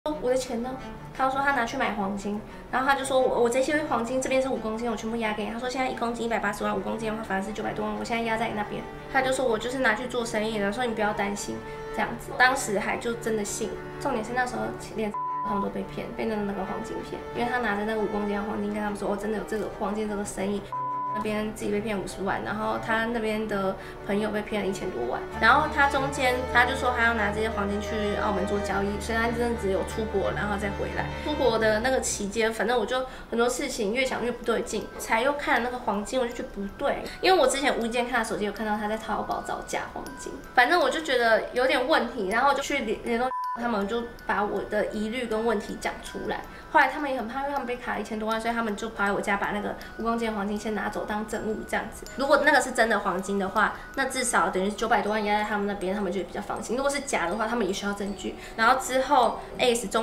我的钱呢？他说他拿去买黄金，然后他就说我这些黄金这边是5公斤，我全部押给你。他说现在1公斤180万，5公斤的话反而是900多万，我现在押在你那边。他就说我就是拿去做生意的，说你不要担心这样子。当时还就真的信，重点是那时候连他们都被骗，被那个黄金骗，因为他拿着那个5公斤的黄金跟他们说，我真的有这个黄金这个生意。那边自己被骗50万，然后他那边的朋友被骗了1000多万，然后他中间他就说他要拿这些黄金去澳门做交易，所以他真的只有出国然后再回来。出国的那个期间，反正我就很多事情越想越不对劲，才又看了那个黄金，我就觉得不对，因为我之前无意间看他手机有看到他在淘宝找假黄金，反正我就觉得有点问题，然后就去联络。他们就把我的疑虑跟问题讲出来，后来他们也很怕，因为他们被卡1000多万，所以他们就跑来我家把那个5公斤的黄金先拿走当证物这样子。如果那个是真的黄金的话，那至少等于900多万压在他们那边，他们就比较放心。如果是假的话，他们也需要证据。然后之后 AS 中